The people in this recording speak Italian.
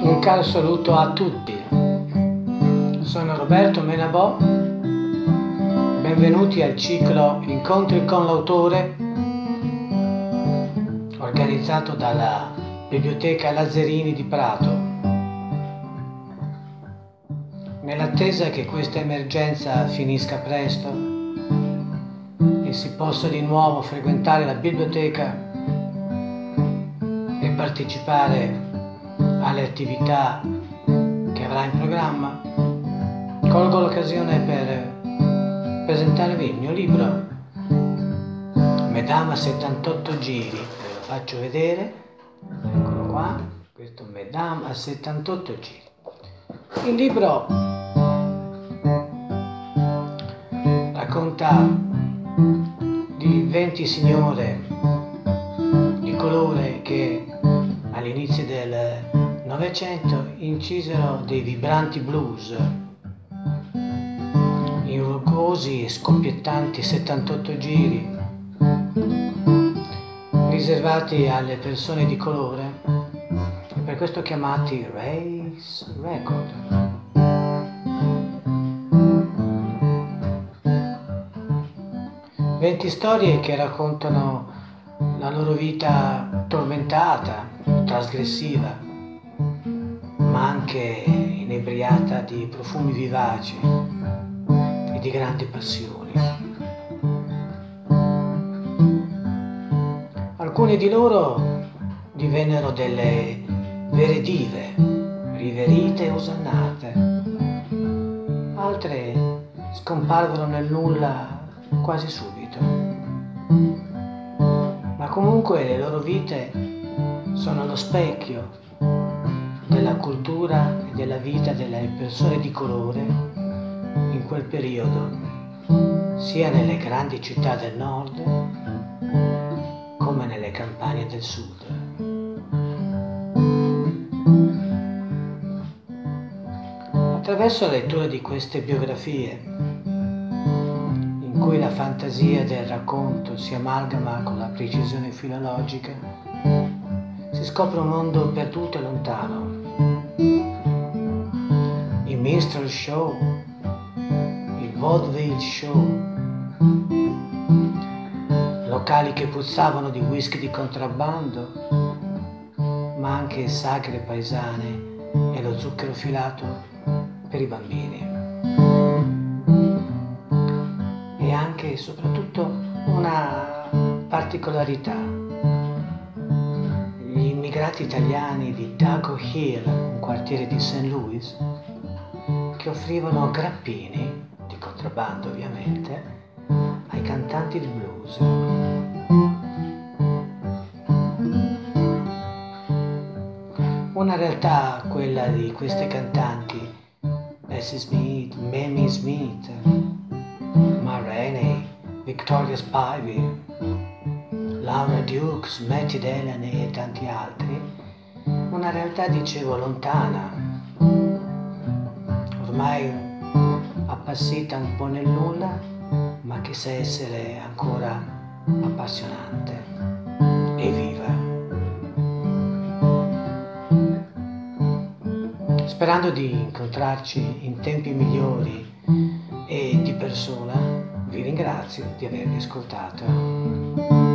Un caro saluto a tutti, sono Roberto Menabò, benvenuti al ciclo Incontri con l'autore organizzato dalla Biblioteca Lazzarini di Prato. Nell'attesa che questa emergenza finisca presto e si possa di nuovo frequentare la biblioteca e partecipare alle attività che avrà in programma, colgo l'occasione per presentarvi il mio libro Mesdames a 78 giri. Ve lo faccio vedere, eccolo qua, questo Mesdames a 78 giri. Il libro racconta di 20 signore di colore che all'inizio del Novecento incisero dei vibranti blues in rugosi e scoppiettanti 78 giri riservati alle persone di colore e per questo chiamati Race Record. Venti storie che raccontano la loro vita tormentata, trasgressiva, ma anche inebriata di profumi vivaci e di grandi passioni. Alcune di loro divennero delle vere dive, riverite e osannate. Altre scomparvero nel nulla quasi subito. Ma comunque le loro vite sono lo specchio della cultura e della vita delle persone di colore in quel periodo, sia nelle grandi città del nord come nelle campagne del sud. Attraverso la lettura di queste biografie, in cui la fantasia del racconto si amalgama con la precisione filologica, si scopre un mondo perduto e lontano. Il minstrel show, il vaudeville show, locali che puzzavano di whisky di contrabbando, ma anche sagre paesane e lo zucchero filato per i bambini. E anche e soprattutto una particolarità: gli immigrati italiani di Dago Hill, un quartiere di St. Louis, che offrivano grappini, di contrabbando ovviamente, ai cantanti di blues. Una realtà, quella di queste cantanti, Bessie Smith, Mamie Smith, Ma Rainey, Victoria Spivey, Laura Dukes, Matty Delaney e tanti altri, una realtà, dicevo, lontana, ormai appassita un po' nel nulla, ma che sa essere ancora appassionante e viva. Sperando di incontrarci in tempi migliori e di persona, vi ringrazio di avermi ascoltato.